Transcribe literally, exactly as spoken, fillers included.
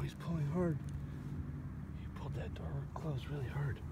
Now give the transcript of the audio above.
he's pulling hard. He pulled that door closed really hard.